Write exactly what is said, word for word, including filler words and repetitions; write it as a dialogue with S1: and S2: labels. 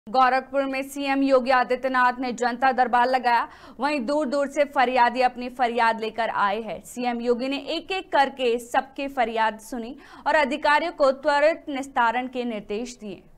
S1: गोरखपुर में सीएम योगी आदित्यनाथ ने जनता दरबार लगाया। वहीं दूर दूर से फरियादी अपनी फरियाद लेकर आए हैं। सीएम योगी ने एक एक करके सबके फरियाद सुनी और अधिकारियों को त्वरित निस्तारण के निर्देश दिए।